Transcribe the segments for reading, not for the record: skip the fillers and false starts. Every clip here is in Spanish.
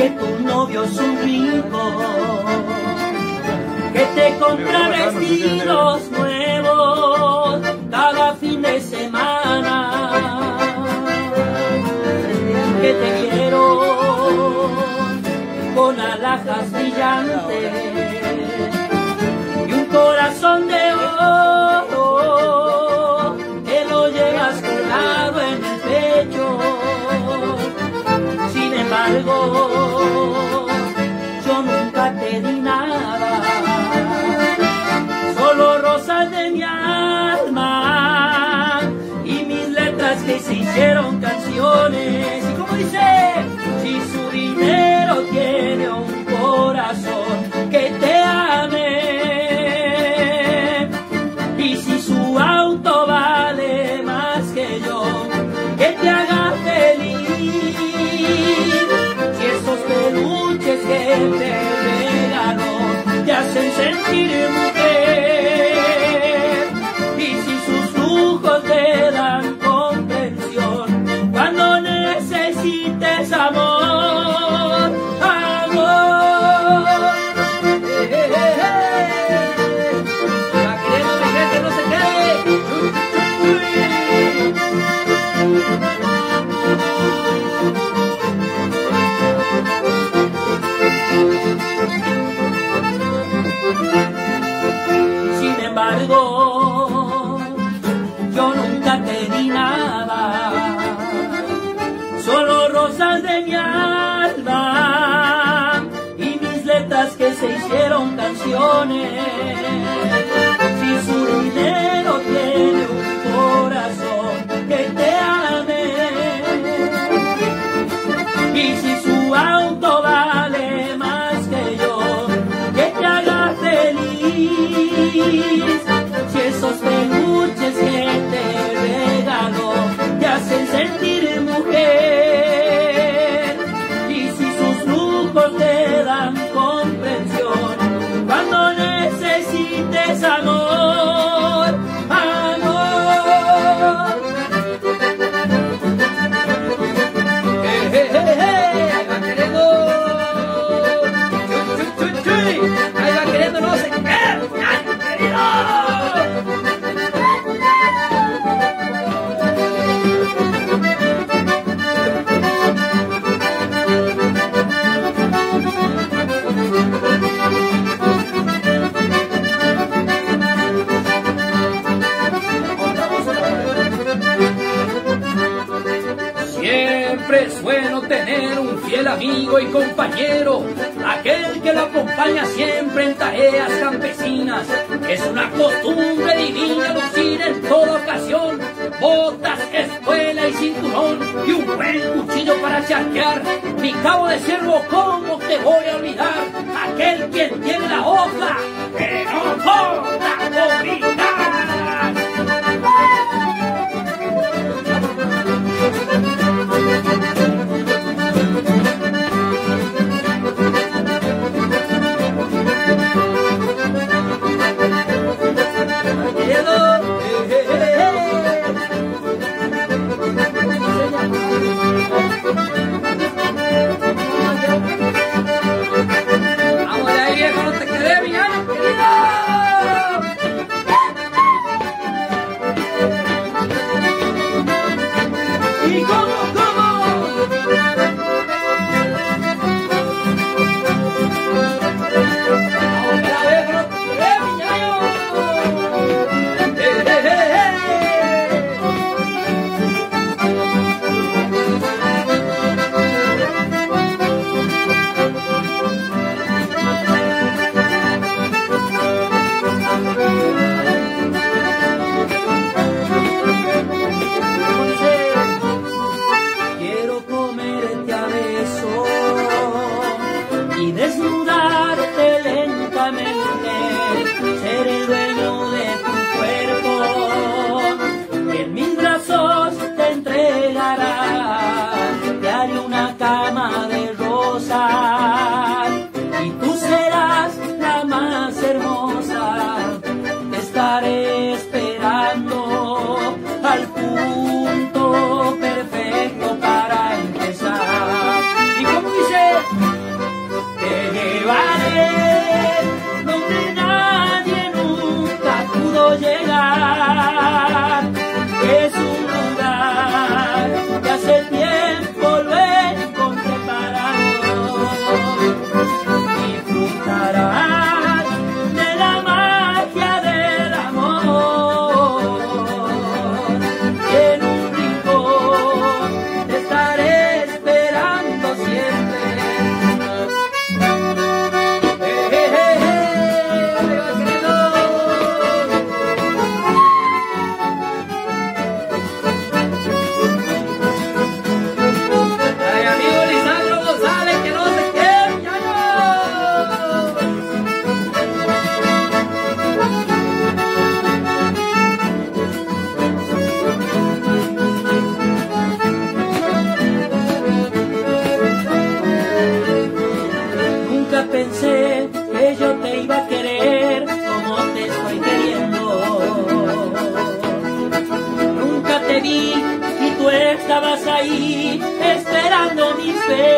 que tu novio es un rico, que te compra vestidos nuevos cada fin de semana, que te quiero con alhajas brillantes y un corazón de oro que lo llevas colgado en el pecho. Sin embargo, yo nunca te di nada, solo rosas de mi alma y mis letras que se hicieron canciones. Y como dice, si su dinero tiene un corazón que te ame, y si su auto vale más que yo, que te haga feliz, si esos peluches que te regaló te hacen sentir mujer, y si sus lujos te dan comprensión cuando necesites amor, amor. Va queriendo mi gente, no se quede. Sin embargo, yo nunca te di nada, solo rosas de mi alma y mis letras que se hicieron canciones. Si su dinero tiene un corazón que te ame, y si su auto vale más que yo, que te haga feliz, si esos peluches que te regaló te hacen sentir mujer, y si sus lujos te dan comprensión cuando necesites amor, amor. Ahí va queriendo, ahí va queriendo, no se quede, querido. Siempre es bueno tener un fiel amigo y compañero, aquel que lo acompaña siempre en tareas campesinas. Es una costumbre divina lucir en toda ocasión botas, espuela y cinturón y un buen cuchillo para charquear. Mi cabo de ciervo, ¿cómo te voy a olvidar? Aquel quien tiene la hoja que no corta obligar. Vamos de ahí, viejo, no te quedé, mi año, querido.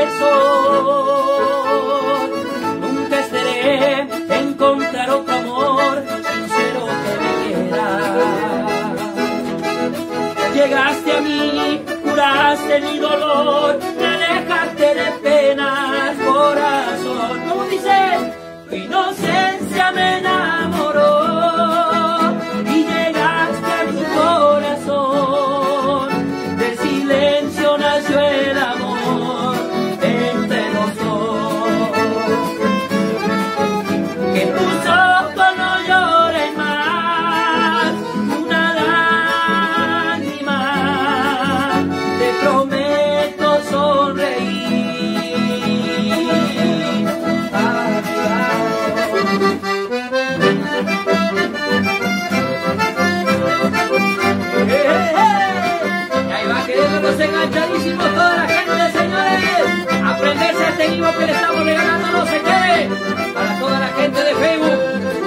corazón. Nunca esperé encontrar otro amor sincero que me quiera. Llegaste a mí, curaste mi dolor, me alejaste de penas, corazón. ¿Cómo dices? Tu inocencia me enamoró y llegaste a mi corazón. Del silencio nació el amor entre los dos. Que tus ojos no lloren más una lágrima. Te prometo sonreír. Enganchadísimos toda la gente, señores, aprenderse a este vivo que le estamos regalando no sé qué, para toda la gente de Facebook.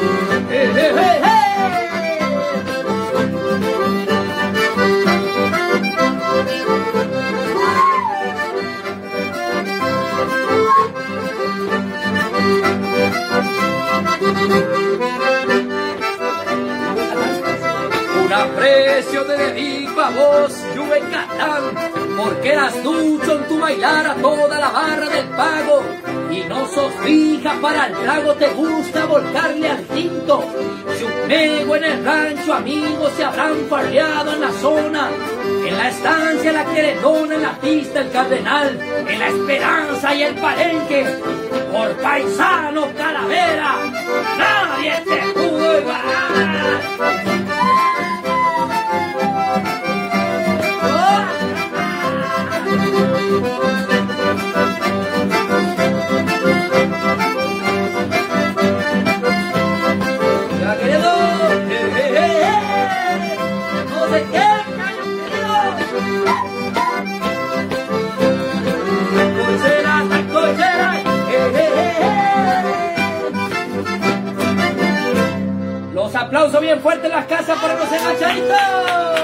Un aprecio te dedico a vos, Yucatán, porque eras ducho en tu bailar a toda la barra del pago y no sos fija para el trago, te gusta volcarle al tinto. Si un nego en el rancho, amigos se habrán farreado en la zona, en la estancia La Queredona, en la pista El Cardenal, en La Esperanza y el Palenque, por paisano Calavera, nadie te pudo igualar. Los aplausos bien fuertes en las casas para los enganchaditos.